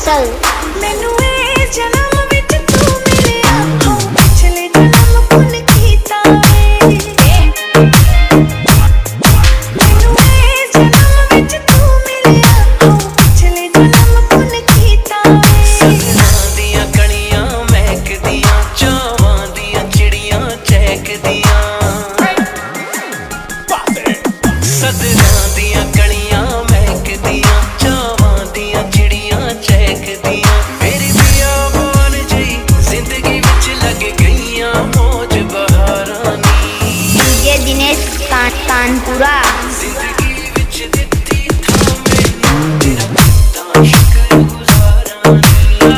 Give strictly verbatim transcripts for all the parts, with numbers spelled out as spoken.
कांसल। मैनू ए जन्म विच तू मिलिया, हो पिछले जन्म पुन कीता वे। मैनू ए जन्म विच तू मिलिया, हो पिछले जन्म पुन कीता वे। सजना दियां कणियां महकदियां, चावां दियां चिड़ियां चहकदियां। सजना दियां कणियां महकदियां, चावां दियां चिड़ियां चहकदियां। मेरी बियाबान जई जिंदगी विच लग गईयां मौज बहारां नी। डीजे दिनेश कानपुरा। जिंदगी विच दित्ती थां मैनू तेरा कितना शुक्रगुज़ारां नी।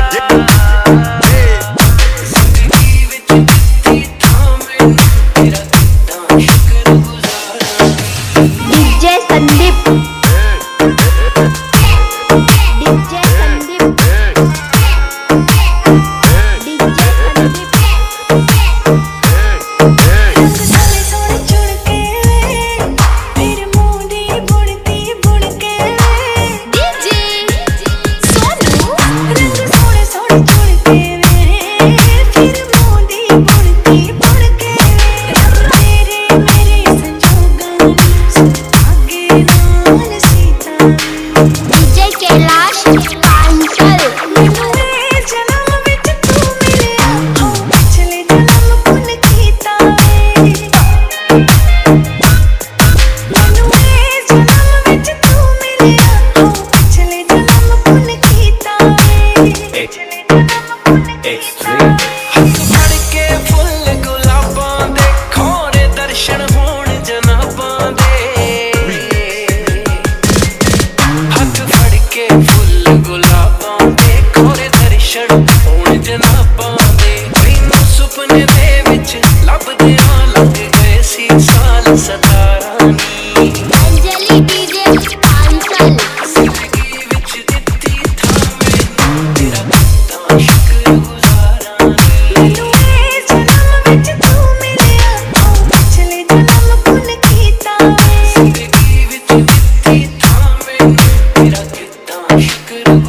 जिंदगी विच दित्ती थां मैनू तेरा कितना शुक्रगुज़ारां नी। DJ Sandeep. DJ Sandeep. DJ Sandeep. रंग सोने सोने चुड़ के वे, तेरे मुंह दी बुड़ती बुड़ के वे। डीजे सोनू। रंग सोने सोने चुड़ के वे, तेरे मुंह दी बुड़ती बुड़ के वे। रब तेरे मेरे संजोगां नूं आगे नाल सीता। डीजे कैलाश कांसल। मैनू ए जन्म विच तू मिलिया, हो पिछले जन्म पुन कीता वे। मैनू ए जन्म विच तू मिलिया, हो पिछले जन्म पुन कीता वे। पिछले जन्म पुन कीता वे। हथ फड़ के फुੱਲ गुलाबां दे, खोरे दर्शन होण जनाबां दे। हथ फड़ के फुੱਲ गुलाबां दे, खोरे दर्शन होण जनाबां दे। मैनू सुपने दे विच लभदियां लग गए सी साल सतारां नी। अंजलि डीजे कांसल। जिंदगी विच दित्ती थां मैनू तेरा कितना शुक्रगुज़ारां नी। मैनू ए जन्म विच तू मिलिया, हो पिछले जन्म पुन कीता वे। जिंदगी विच दित्ती थां मैनू तेरा कितना शुक्रगुज़ारां